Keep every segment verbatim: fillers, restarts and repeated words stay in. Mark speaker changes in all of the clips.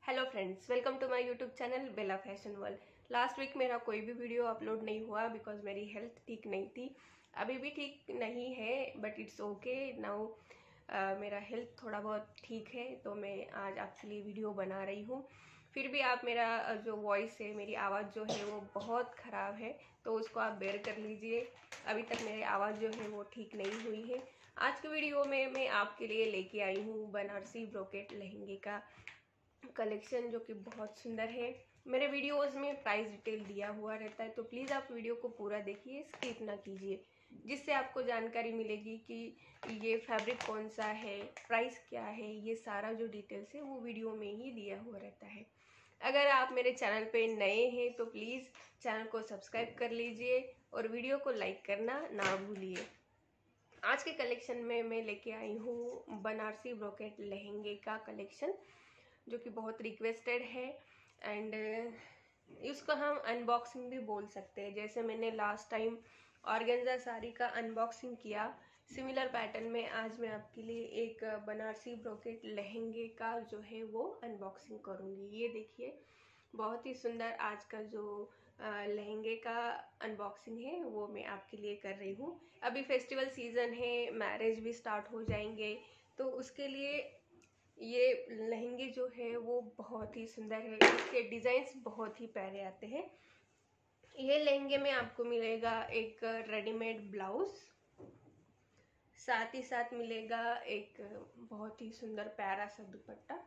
Speaker 1: Hello friends, welcome to my YouTube channel Bella fashion world. Last week मेरा कोई भी video upload नहीं हुआ बिकॉज मेरी हेल्थ ठीक नहीं थी। अभी भी ठीक नहीं है बट इट्स ओके नाउ। मेरा हेल्थ थोड़ा बहुत ठीक है तो मैं आज आपके लिए वीडियो बना रही हूँ। फिर भी आप मेरा जो वॉइस है, मेरी आवाज़ जो है वो बहुत ख़राब है तो उसको आप बेयर कर लीजिए। अभी तक मेरी आवाज़ जो है वो ठीक नहीं हुई है। आज के वीडियो में मैं आपके लिए लेके आई हूँ बनारसी ब्रोकेट लहंगे का कलेक्शन जो कि बहुत सुंदर है। मेरे वीडियोस में प्राइस डिटेल दिया हुआ रहता है तो प्लीज़ आप वीडियो को पूरा देखिए, स्किप ना कीजिए, जिससे आपको जानकारी मिलेगी कि ये फैब्रिक कौन सा है, प्राइस क्या है, ये सारा जो डिटेल्स है वो वीडियो में ही दिया हुआ रहता है। अगर आप मेरे चैनल पे नए हैं तो प्लीज़ चैनल को सब्सक्राइब कर लीजिए और वीडियो को लाइक करना ना भूलिए। आज के कलेक्शन में मैं लेके आई हूँ बनारसी ब्रोकेट लहंगे का कलेक्शन जो कि बहुत रिक्वेस्टेड है एंड इसको हम अनबॉक्सिंग भी बोल सकते हैं। जैसे मैंने लास्ट टाइम ऑर्गेन्जा साड़ी का अनबॉक्सिंग किया, सिमिलर पैटर्न में आज मैं आपके लिए एक बनारसी ब्रोकेट लहंगे का जो है वो अनबॉक्सिंग करूँगी। ये देखिए, बहुत ही सुंदर आज का जो लहंगे का अनबॉक्सिंग है वो मैं आपके लिए कर रही हूँ। अभी फेस्टिवल सीज़न है, मैरिज भी स्टार्ट हो जाएंगे तो उसके लिए ये लहंगे जो है वो बहुत ही सुंदर है। इसके डिज़ाइंस बहुत ही प्यारे आते हैं। ये लहंगे में आपको मिलेगा एक रेडीमेड ब्लाउज, साथ ही साथ मिलेगा एक बहुत ही सुंदर प्यारा सा दुपट्टा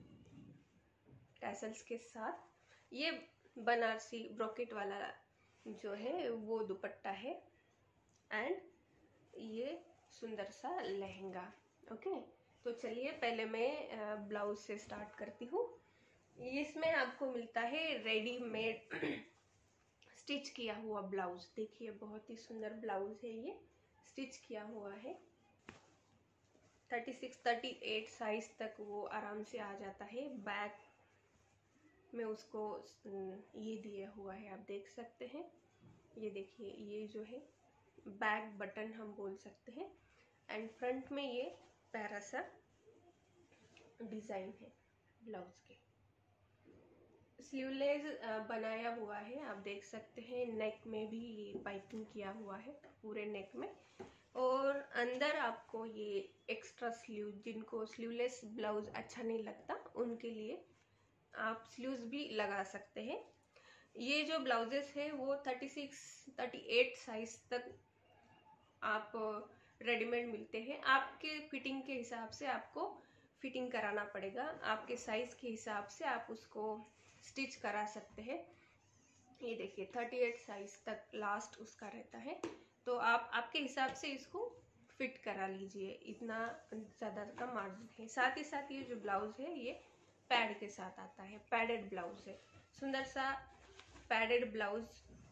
Speaker 1: टैसल्स के साथ। ये बनारसी ब्रोकेट वाला जो है वो दुपट्टा है एंड ये सुंदर सा लहंगा। ओके, तो चलिए पहले मैं ब्लाउज से स्टार्ट करती हूँ। इसमें आपको मिलता है रेडीमेड स्टिच किया हुआ ब्लाउज। देखिए, बहुत ही सुंदर ब्लाउज है, ये स्टिच किया हुआ है। छत्तीस अड़तीस साइज तक वो आराम से आ जाता है। बैक में उसको ये दिया हुआ है, आप देख सकते हैं। ये देखिए, ये जो है बैक बटन हम बोल सकते हैं एंड फ्रंट में ये प्यारा सा डिज़ाइन है ब्लाउज के। स्लीवलेस बनाया हुआ है, आप देख सकते हैं। नेक में भी ये पाइपिंग किया हुआ है पूरे नेक में, और अंदर आपको ये एक्स्ट्रा स्लीव, जिनको स्लीवलेस ब्लाउज अच्छा नहीं लगता उनके लिए आप स्लीव्स भी लगा सकते हैं। ये जो ब्लाउजेस है वो छत्तीस अड़तीस साइज तक आप रेडीमेड मिलते हैं। आपके फिटिंग के हिसाब से आपको फिटिंग कराना पड़ेगा, आपके साइज के हिसाब से आप उसको स्टिच करा सकते हैं। ये देखिए, अड़तीस साइज तक लास्ट उसका रहता है तो आप आपके हिसाब से इसको फिट करा लीजिए। इतना ज़्यादा का मार्जिन है। साथ ही साथ ये जो ब्लाउज है ये पैड के साथ आता है, पैडेड ब्लाउज है। सुंदर सा पैडेड ब्लाउज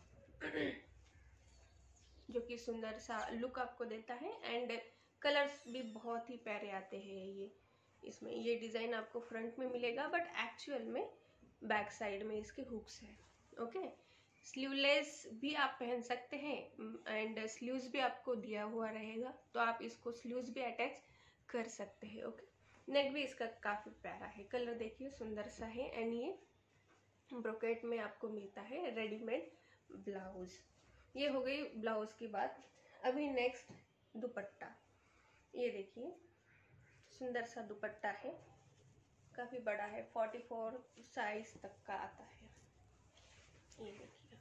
Speaker 1: जो कि सुंदर सा लुक आपको देता है एंड कलर्स भी बहुत ही प्यारे आते हैं। ये इसमें ये डिज़ाइन आपको फ्रंट में मिलेगा बट एक्चुअल में बैक साइड में इसके हुक्स है। ओके, स्लीवलेस भी आप पहन सकते हैं एंड स्लीव्स भी आपको दिया हुआ रहेगा तो आप इसको स्लीव्स भी अटैच कर सकते हैं। ओके, नेक भी इसका काफ़ी प्यारा है, कलर देखिए सुंदर सा है एंड ये ब्रोकेट में आपको मिलता है रेडीमेड ब्लाउज। ये हो गई ब्लाउज की बात। अभी नेक्स्ट दुपट्टा। ये देखिए, सुंदर सा दुपट्टा है, काफ़ी बड़ा है, चौवालीस साइज तक का आता है। ये देखिए,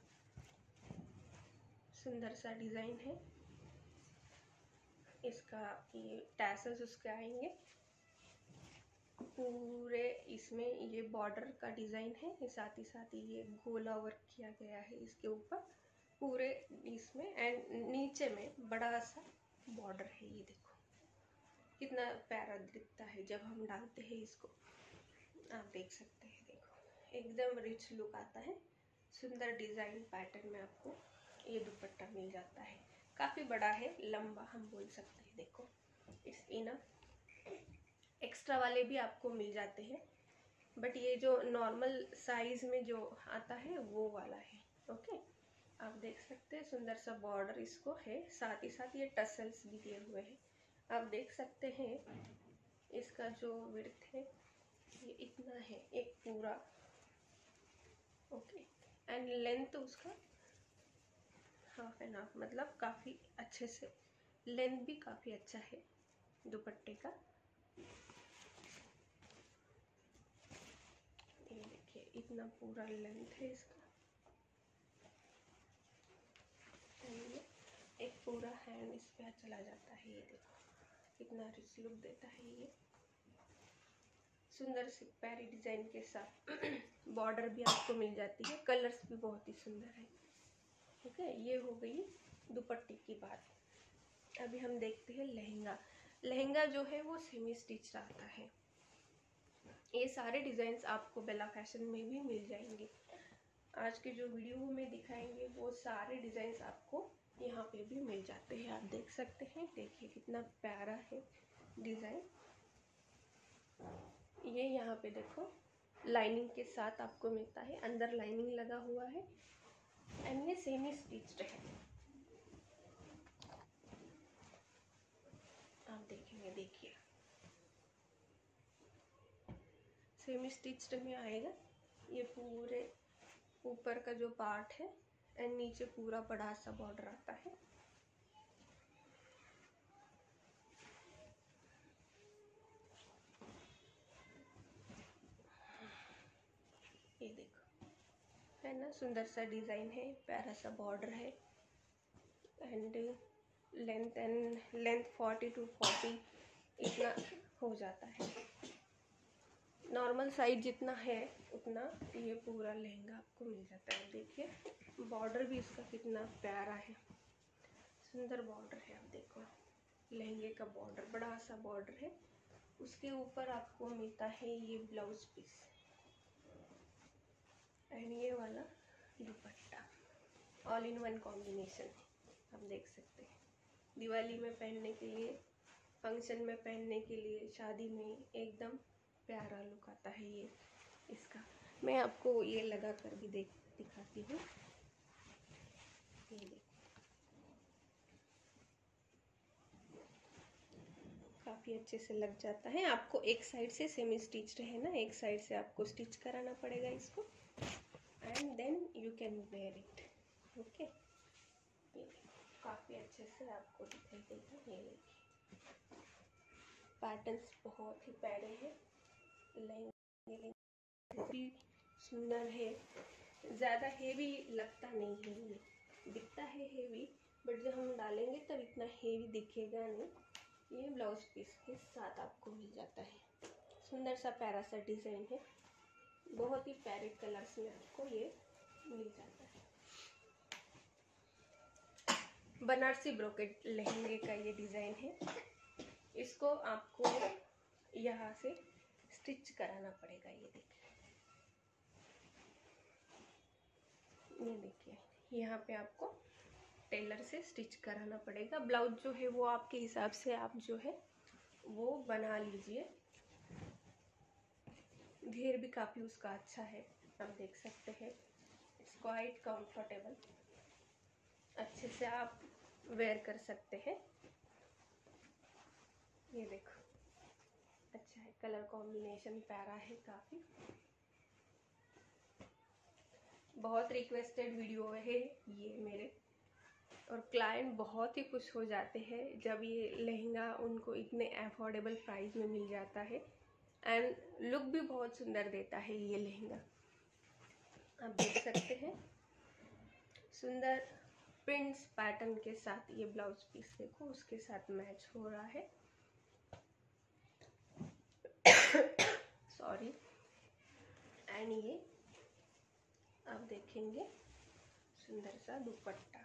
Speaker 1: सुंदर सा डिज़ाइन है इसका। ये टैसल्स उसके आएंगे पूरे, इसमें ये बॉर्डर का डिज़ाइन है, साथ ही साथ ये गोला वर्क किया गया है इसके ऊपर पूरे इसमें एंड नीचे में बड़ा सा बॉर्डर है। ये देखो कितना प्यारा दिखता है जब हम डालते हैं इसको, आप देख सकते हैं। देखो एकदम रिच लुक आता है। सुंदर डिज़ाइन पैटर्न में आपको ये दुपट्टा मिल जाता है। काफ़ी बड़ा है, लंबा हम बोल सकते हैं। देखो इट्स इनफ। एक्स्ट्रा वाले भी आपको मिल जाते हैं बट ये जो नॉर्मल साइज में जो आता है वो वाला है। ओके, आप देख सकते हैं सुंदर सा बॉर्डर इसको है, साथ ही साथ ये टसल्स भी दिए हुए हैं। आप देख सकते हैं इसका जो विड्थ है ये इतना है एक पूरा, ओके। एंड लेंथ उसका हाफ एंड हाफ, मतलब काफ़ी अच्छे से लेंथ भी काफ़ी अच्छा है दुपट्टे का। ये देखिए इतना पूरा लेंथ है इसका। ये एक पूरा हैंड इस पे चला जाता है। ये देखो कितना रिच लुक देता है। ये सुंदर सी प्यारी डिजाइन के साथ बॉर्डर भी आपको मिल जाती है। कलर्स भी बहुत ही सुंदर है। ठीक है, ये हो गई दुपट्टे की बात। अभी हम देखते हैं लहंगा। लहंगा जो है वो सेमी स्टिच रहता है। ये सारे डिजाइन्स आपको बेला फैशन में भी मिल जाएंगे। आज के जो वीडियो में दिखाएंगे वो सारे डिजाइन्स आपको यहाँ पे भी मिल जाते हैं। आप देख सकते हैं, देखिए कितना प्यारा है डिजाइन। ये यहाँ पे देखो लाइनिंग के साथ आपको मिलता है, अंदर लाइनिंग लगा हुआ है एंड ये सेमी स्टिच्ड है। आप देखेंगे, देखिए सेमी स्टिच्ड में आएगा। ये पूरे ऊपर का जो पार्ट है एंड नीचे पूरा बड़ा सा बॉर्डर आता है। ये देखो है ना, सुंदर सा डिजाइन है, प्यारा सा बॉर्डर है and length and length forty two forty इतना हो जाता है। नॉर्मल साइज जितना है उतना ये पूरा लहंगा आपको मिल जाता है। देखिए बॉर्डर भी इसका कितना प्यारा है, सुंदर बॉर्डर है। आप देखो लहंगे का बॉर्डर बड़ा सा बॉर्डर है। उसके ऊपर आपको मिलता है ये ब्लाउज पीस एंड ये वाला dupatta, all in one combination. आप देख सकते हैं दिवाली में पहनने के लिए, फंक्शन में पहनने के लिए, शादी में एकदम प्यारा लुक आता है ये इसका। मैं आपको ये लगा कर भी देख दिखाती हूँ। ये देखो काफ़ी अच्छे से लग जाता है। आपको एक साइड से सेमी स्टिच्ड है ना, एक साइड से आपको स्टिच कराना पड़ेगा इसको and then you can wear it. Okay, ये काफ़ी अच्छे से आपको दिखाई देगा। ये देखिए पैटर्न्स बहुत ही प्यारे हैं, लहंगे भी सुंदर है। ज़्यादा हेवी लगता नहीं है, ये दिखता है हेवी बट जब हम डालेंगे तब इतना हेवी दिखेगा नहीं। ये ब्लाउज पीस के साथ आपको मिल जाता है। सुंदर सा प्यारा सा डिज़ाइन है, बहुत ही प्यारे कलर्स में आपको ये मिल जाता है। बनारसी ब्रोकेट लहंगे का ये डिज़ाइन है। इसको आपको यहाँ से स्टिच कराना पड़ेगा। ये देखिए, ये देखिए यहाँ पे आपको टेलर से स्टिच कराना पड़ेगा। ब्लाउज जो है वो आपके हिसाब से आप जो है वो बना लीजिए। घेर भी काफ़ी उसका अच्छा है, आप देख सकते हैं। इट्स क्वाइट कंफर्टेबल, अच्छे से आप वेयर कर सकते हैं। ये देखो अच्छा है, कलर कॉम्बिनेशन प्यारा है काफ़ी। बहुत रिक्वेस्टेड वीडियो है ये मेरे, और क्लाइंट बहुत ही खुश हो जाते हैं जब ये लहंगा उनको इतने अफोर्डेबल प्राइस में मिल जाता है एंड लुक भी बहुत सुंदर देता है ये लहंगा। आप देख सकते हैं सुंदर प्रिंट्स पैटर्न के साथ ये ब्लाउज पीस देखो उसके साथ मैच हो रहा है। सॉरी। एंड ये आप देखेंगे सुंदर सा दुपट्टा,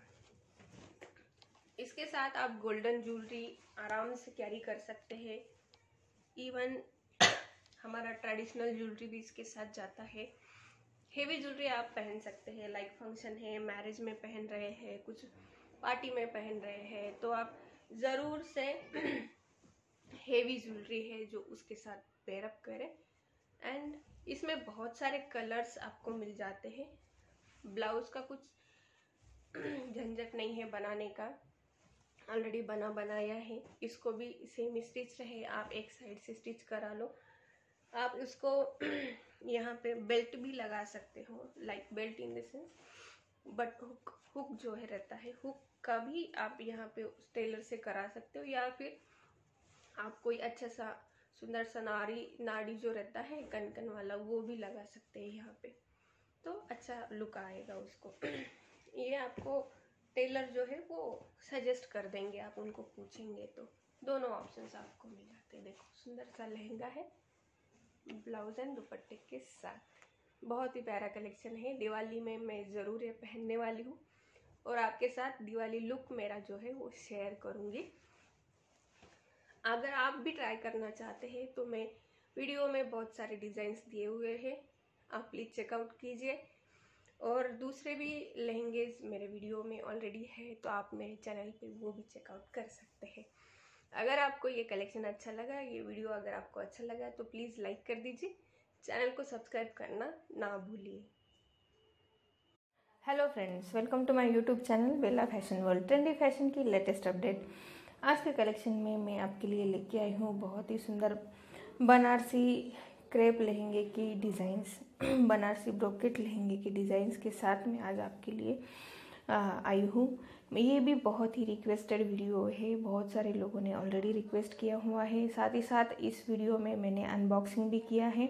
Speaker 1: इसके साथ आप गोल्डन ज्वेलरी आराम से कैरी कर सकते हैं। इवन हमारा ट्रेडिशनल ज्वेलरी भी इसके साथ जाता है। हेवी ज्वेलरी आप पहन सकते हैं, लाइक फंक्शन है, मैरिज में पहन रहे हैं, कुछ पार्टी में पहन रहे हैं, तो आप ज़रूर से हेवी ज्वेलरी है जो उसके साथ पेयर अप करें। एंड इसमें बहुत सारे कलर्स आपको मिल जाते हैं। ब्लाउज का कुछ झंझट नहीं है बनाने का, ऑलरेडी बना बनाया है। इसको भी सेम स्टिच रहे, आप एक साइड से स्टिच करा लो आप इसको यहाँ पे बेल्ट भी लगा सकते हो, like belt in the sense but hook hook जो है रहता है, हुक का भी आप यहाँ पे टेलर से करा सकते हो, या फिर आप कोई अच्छा सा सुंदर सा नाड़ी नाड़ी जो रहता है कनकन वाला वो भी लगा सकते हैं यहाँ पे, तो अच्छा लुक आएगा उसको। ये आपको टेलर जो है वो सजेस्ट कर देंगे, आप उनको पूछेंगे तो दोनों ऑप्शंस आपको मिल जाते हैं। देखो सुंदर सा लहंगा है ब्लाउज एंड दुपट्टे के साथ, बहुत ही प्यारा कलेक्शन है। दिवाली में मैं ज़रूर ये पहनने वाली हूँ और आपके साथ दिवाली लुक मेरा जो है वो शेयर करूँगी। अगर आप भी ट्राई करना चाहते हैं तो मैं वीडियो में बहुत सारे डिज़ाइंस दिए हुए हैं, आप प्लीज़ चेकआउट कीजिए। और दूसरे भी लहंगेज मेरे वीडियो में ऑलरेडी है, तो आप मेरे चैनल पे वो भी चेकआउट कर सकते हैं। अगर आपको ये कलेक्शन अच्छा लगा, ये वीडियो अगर आपको अच्छा लगा तो प्लीज़ लाइक कर दीजिए, चैनल को सब्सक्राइब करना ना भूलिए।
Speaker 2: Hello friends, welcome to my YouTube channel Bella fashion world. Trendy fashion की लेटेस्ट अपडेट आज के कलेक्शन में मैं आपके लिए लेके आई हूँ बहुत ही सुंदर बनारसी क्रेप लहंगे की डिज़ाइंस, बनारसी ब्रोकेट लहंगे के डिज़ाइंस के साथ में आज आपके लिए आई हूँ। ये भी बहुत ही रिक्वेस्टेड वीडियो है, बहुत सारे लोगों ने ऑलरेडी रिक्वेस्ट किया हुआ है। साथ ही साथ इस वीडियो में मैंने अनबॉक्सिंग भी किया है,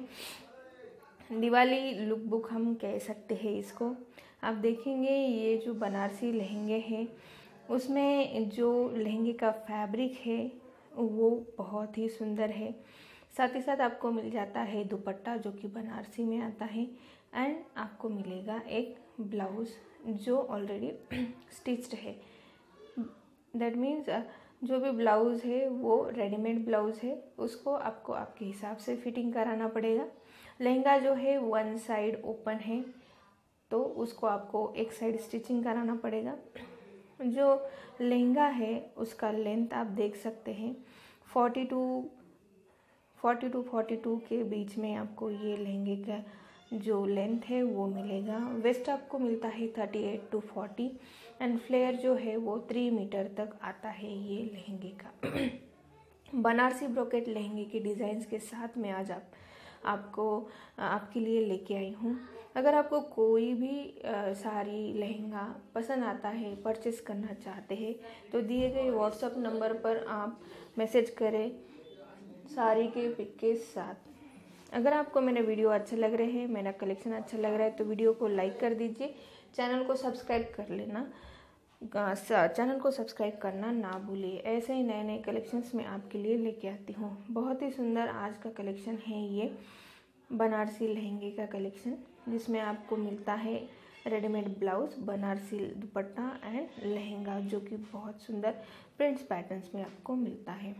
Speaker 2: दिवाली लुक बुक हम कह सकते हैं इसको। आप देखेंगे ये जो बनारसी लहंगे हैं उसमें जो लहंगे का फैब्रिक है वो बहुत ही सुंदर है। साथ ही साथ आपको मिल जाता है दुपट्टा जो कि बनारसी में आता है, एंड आपको मिलेगा एक ब्लाउज़ जो ऑलरेडी स्टिच्ड है। दैट मीन्स जो भी ब्लाउज़ है वो रेडीमेड ब्लाउज़ है, उसको आपको आपके हिसाब से फिटिंग कराना पड़ेगा। लहंगा जो है वन साइड ओपन है तो उसको आपको एक साइड स्टिचिंग कराना पड़ेगा। जो लहंगा है उसका लेंथ आप देख सकते हैं forty two forty two forty two के बीच में आपको ये लहंगे का जो लेंथ है वो मिलेगा। वेस्ट आपको मिलता है thirty eight to forty and flare जो है वो थ्री मीटर तक आता है ये लहंगे का। बनारसी ब्रोकेट लहंगे के डिज़ाइंस के साथ में आज आप आपको आपके लिए लेके आई हूँ। अगर आपको कोई भी आ, साड़ी लहंगा पसंद आता है, परचेस करना चाहते हैं तो दिए गए व्हाट्सएप नंबर पर आप मैसेज करें साड़ी के पिक के साथ। अगर आपको मेरे वीडियो अच्छे लग रहे हैं, मेरा कलेक्शन अच्छा लग रहा है तो वीडियो को लाइक कर दीजिए, चैनल को सब्सक्राइब कर लेना, चैनल को सब्सक्राइब करना ना भूलिए। ऐसे ही नए नए कलेक्शंस मैं आपके लिए लेके आती हूँ। बहुत ही सुंदर आज का कलेक्शन है ये बनारसी लहंगे का कलेक्शन, जिसमें आपको मिलता है readymade blouse, Banarasi dupatta and lehenga जो कि बहुत सुंदर प्रिंट्स पैटर्न्स में आपको मिलता है।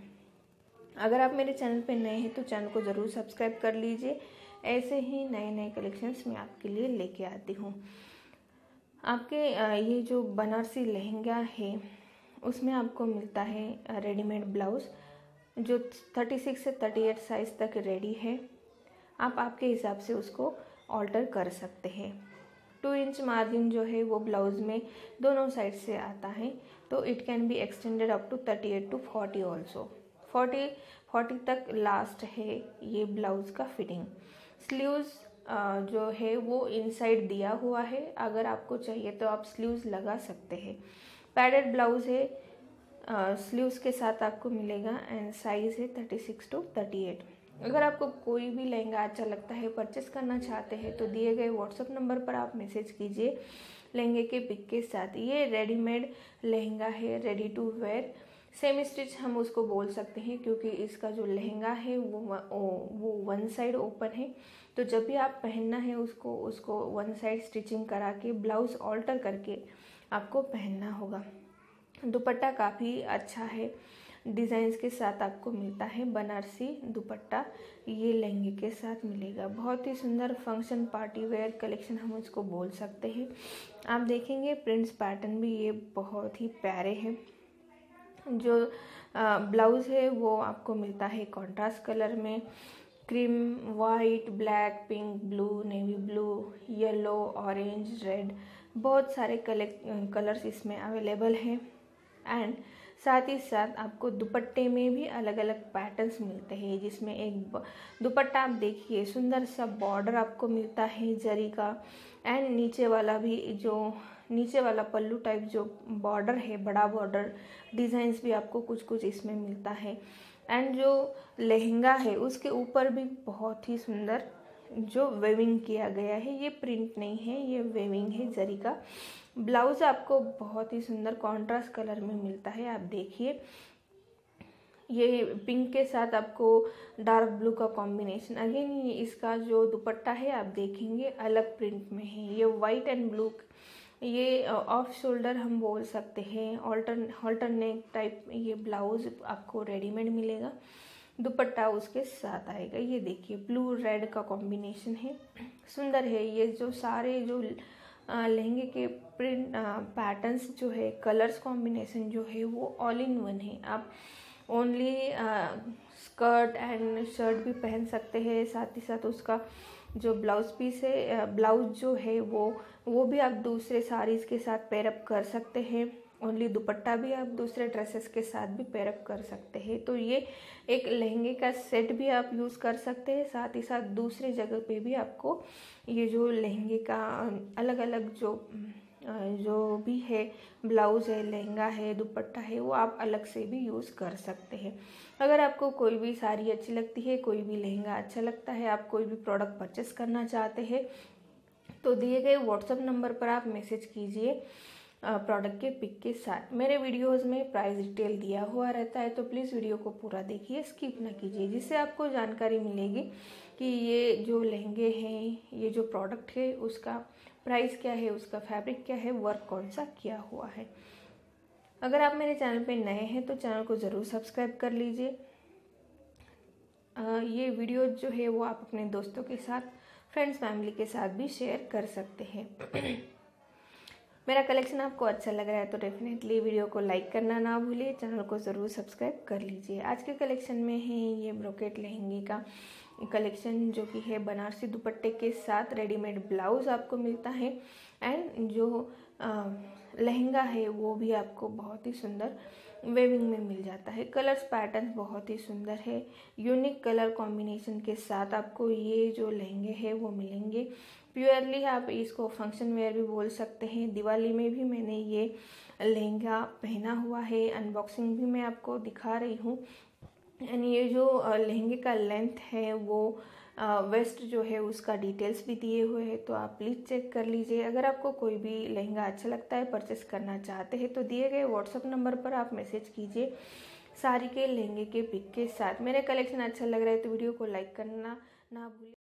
Speaker 2: अगर आप मेरे चैनल पे नए हैं तो चैनल को ज़रूर सब्सक्राइब कर लीजिए। ऐसे ही नए नए कलेक्शंस मैं आपके लिए लेके आती हूँ। आपके ये जो बनारसी लहंगा है उसमें आपको मिलता है रेडीमेड ब्लाउज़ जो थर्टी सिक्स से थर्टी एट साइज़ तक रेडी है। आप आपके हिसाब से उसको ऑल्टर कर सकते हैं। टू इंच मार्जिन जो है वो ब्लाउज़ में दोनों साइड से आता है, तो it can be extended up to thirty eight to forty also. Forty forty तक लास्ट है ये ब्लाउज़ का फिटिंग। स्लीव्स जो है वो इनसाइड दिया हुआ है, अगर आपको चाहिए तो आप स्लीव्स लगा सकते हैं। पैडेड ब्लाउज़ है, स्लीव्स के साथ आपको मिलेगा एंड साइज़ है thirty six to thirty eight. अगर आपको कोई भी लहंगा अच्छा लगता है, परचेस करना चाहते हैं तो दिए गए व्हाट्सएप नंबर पर आप मैसेज कीजिए लहंगे के पिक के साथ। ये रेडीमेड लहंगा है, ready to wear, semi stitch हम उसको बोल सकते हैं क्योंकि इसका जो लहंगा है वो वो वन साइड ओपन है, तो जब भी आप पहनना है उसको उसको वन साइड स्टिचिंग करा के ब्लाउज़ ऑल्टर करके आपको पहनना होगा। दुपट्टा काफ़ी अच्छा है, डिज़ाइंस के साथ आपको मिलता है बनारसी दुपट्टा, ये लहंगे के साथ मिलेगा। बहुत ही सुंदर फंक्शन पार्टी वेयर कलेक्शन हम इसको बोल सकते हैं। आप देखेंगे प्रिंट्स पैटर्न भी ये बहुत ही प्यारे हैं। जो ब्लाउज़ है वो आपको मिलता है कॉन्ट्रास्ट कलर में, cream, white, black, pink, blue, navy blue, yellow, orange, red, बहुत सारे कलेक्ट कलर्स इसमें अवेलेबल हैं। एंड साथ ही साथ आपको दुपट्टे में भी अलग अलग पैटर्न्स मिलते हैं, जिसमें एक दुपट्टा आप देखिए सुंदर सा बॉर्डर आपको मिलता है जरी का, एंड नीचे वाला भी जो नीचे वाला पल्लू टाइप जो बॉर्डर है, बड़ा बॉर्डर डिज़ाइंस भी आपको कुछ कुछ इसमें मिलता है। एंड जो लहंगा है उसके ऊपर भी बहुत ही सुंदर जो वेविंग किया गया है, ये प्रिंट नहीं है, ये वेविंग है जरी का। ब्लाउज आपको बहुत ही सुंदर कॉन्ट्रास्ट कलर में मिलता है। आप देखिए ये पिंक के साथ आपको डार्क ब्लू का कॉम्बिनेशन। अगेन ये इसका जो दुपट्टा है आप देखेंगे अलग प्रिंट में है, ये वाइट एंड ब्लू, ये ऑफ शोल्डर हम बोल सकते हैं, ऑल्टरन ऑल्टरनेट टाइप ये ब्लाउज आपको रेडीमेड मिलेगा, दुपट्टा उसके साथ आएगा। ये देखिए ब्लू रेड का कॉम्बिनेशन है, सुंदर है। ये जो सारे जो लहंगे के प्रिंट पैटर्न्स जो है, कलर्स कॉम्बिनेशन जो है वो ऑल इन वन है। आप ओनली स्कर्ट एंड शर्ट भी पहन सकते हैं, साथ ही साथ उसका जो ब्लाउज पीस है, ब्लाउज जो है वो वो भी आप दूसरे साड़ीज़ के साथ पेयरअप कर सकते हैं। ओनली दुपट्टा भी आप दूसरे ड्रेसेस के साथ भी पेयरअप कर सकते हैं। तो ये एक लहंगे का सेट भी आप यूज़ कर सकते हैं, साथ ही साथ दूसरी जगह पे भी आपको ये जो लहंगे का अलग अलग जो जो भी है, ब्लाउज है, लहंगा है, दुपट्टा है, वो आप अलग से भी यूज़ कर सकते हैं। अगर आपको कोई भी साड़ी अच्छी लगती है, कोई भी लहंगा अच्छा लगता है, आप कोई भी प्रोडक्ट परचेस करना चाहते हैं, तो दिए गए व्हाट्सएप नंबर पर आप मैसेज कीजिए प्रोडक्ट के पिक के साथ। मेरे वीडियोस में प्राइस डिटेल दिया हुआ रहता है, तो प्लीज़ वीडियो को पूरा देखिए, स्किप ना कीजिए, जिससे आपको जानकारी मिलेगी कि ये जो लहंगे हैं, ये जो प्रोडक्ट है उसका प्राइस क्या है, उसका फैब्रिक क्या है, वर्क कौन सा किया हुआ है। अगर आप मेरे चैनल पे नए हैं तो चैनल को ज़रूर सब्सक्राइब कर लीजिए। ये वीडियो जो है वो आप अपने दोस्तों के साथ, फ्रेंड्स, फैमिली के साथ भी शेयर कर सकते हैं। मेरा कलेक्शन आपको अच्छा लग रहा है तो डेफिनेटली वीडियो को लाइक करना ना भूलिए, चैनल को ज़रूर सब्सक्राइब कर लीजिए। आज के कलेक्शन में है ये ब्रोकेट लहंगे का कलेक्शन, जो कि है बनारसी दुपट्टे के साथ रेडीमेड ब्लाउज आपको मिलता है, एंड जो आ, लहंगा है वो भी आपको बहुत ही सुंदर वेविंग में मिल जाता है। कलर्स पैटर्न बहुत ही सुंदर है, यूनिक कलर कॉम्बिनेशन के साथ आपको ये जो लहंगे हैं वो मिलेंगे। प्योरली आप इसको फंक्शन वेयर भी बोल सकते हैं। दिवाली में भी मैंने ये लहंगा पहना हुआ है, अनबॉक्सिंग भी मैं आपको दिखा रही हूँ। एंड ये जो लहंगे का लेंथ है वो वेस्ट जो है उसका डिटेल्स भी दिए हुए हैं, तो आप प्लीज़ चेक कर लीजिए। अगर आपको कोई भी लहंगा अच्छा लगता है, परचेस करना चाहते हैं, तो दिए गए व्हाट्सएप नंबर पर आप मैसेज कीजिए साड़ी के लहंगे के पिक के साथ। मेरे कलेक्शन अच्छा लग रहा है तो वीडियो को लाइक करना ना भूलिए।